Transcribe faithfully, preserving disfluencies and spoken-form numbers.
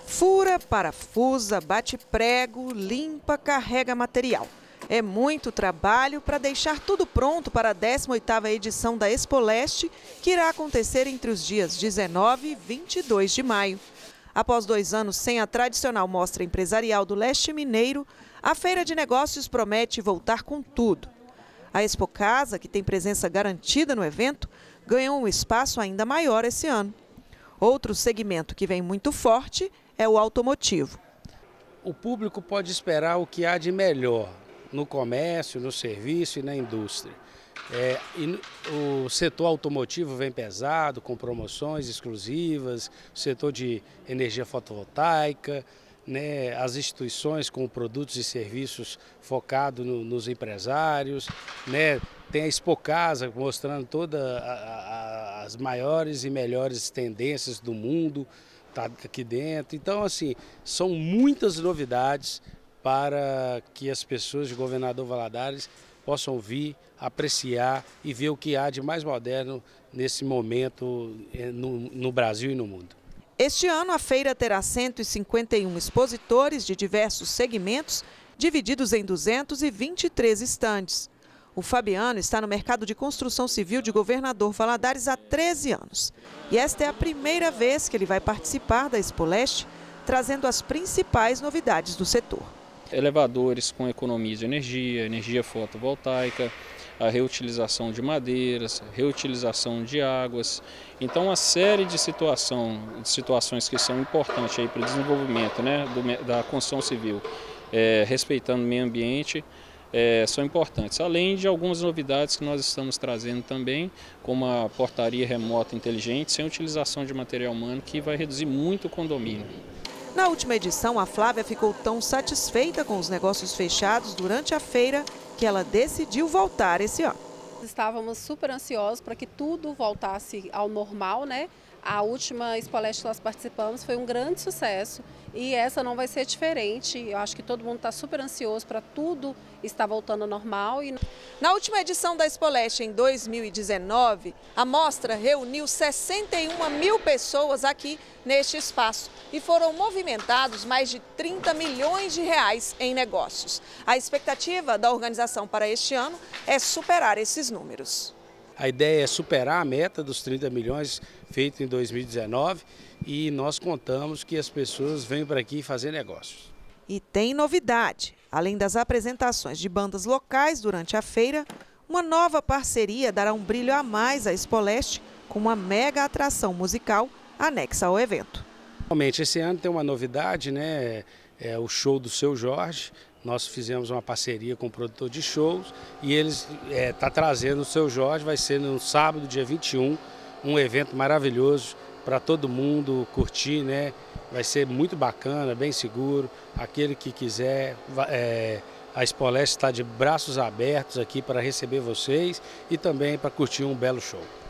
Fura, parafusa, bate prego, limpa, carrega material. É muito trabalho para deixar tudo pronto para a décima oitava edição da Expoleste, que irá acontecer entre os dias dezenove e vinte e dois de maio. Após dois anos sem a tradicional mostra empresarial do leste mineiro, a Feira de Negócios promete voltar com tudo. A Expocasa, que tem presença garantida no evento, ganhou um espaço ainda maior esse ano. Outro segmento que vem muito forte é o automotivo. O público pode esperar o que há de melhor no comércio, no serviço e na indústria. É, e o setor automotivo vem pesado, com promoções exclusivas, o setor de energia fotovoltaica, né, as instituições com produtos e serviços focados no, nos empresários, né, tem a Expocasa mostrando todas as maiores e melhores tendências do mundo, tá aqui dentro. Então, assim, são muitas novidades para que as pessoas de Governador Valadares possam vir, apreciar e ver o que há de mais moderno nesse momento no, no Brasil e no mundo. Este ano, a feira terá cento e cinquenta e um expositores de diversos segmentos, divididos em duzentos e vinte e três estandes. O Fabiano está no mercado de construção civil de Governador Valadares há treze anos. E esta é a primeira vez que ele vai participar da Expoleste, trazendo as principais novidades do setor. Elevadores com economia de energia, energia fotovoltaica, a reutilização de madeiras, reutilização de águas. Então, uma série de, situação, de situações que são importantes para o desenvolvimento, né, do, da construção civil, é, respeitando o meio ambiente, é, são importantes. Além de algumas novidades que nós estamos trazendo também, como a portaria remota inteligente, sem utilização de material humano, que vai reduzir muito o condomínio. Na última edição, a Flávia ficou tão satisfeita com os negócios fechados durante a feira que ela decidiu voltar esse ano. Estávamos super ansiosos para que tudo voltasse ao normal, né? A última Expoleste que nós participamos foi um grande sucesso e essa não vai ser diferente. Eu acho que todo mundo está super ansioso para tudo estar voltando ao normal. E... Na última edição da Expoleste, em dois mil e dezenove, a mostra reuniu sessenta e uma mil pessoas aqui neste espaço e foram movimentados mais de trinta milhões de reais em negócios. A expectativa da organização para este ano é superar esses números. A ideia é superar a meta dos trinta milhões feito em dois mil e dezenove e nós contamos que as pessoas venham para aqui fazer negócios. E tem novidade. Além das apresentações de bandas locais durante a feira, uma nova parceria dará um brilho a mais à Expoleste com uma mega atração musical anexa ao evento. Realmente, esse ano tem uma novidade, né? É o show do Seu Jorge. Nós fizemos uma parceria com o produtor de shows e eles é, tá trazendo o Seu Jorge, vai ser no sábado, dia vinte e um, um evento maravilhoso para todo mundo curtir, né? Vai ser muito bacana, bem seguro. Aquele que quiser, é, a Expoleste está de braços abertos aqui para receber vocês e também para curtir um belo show.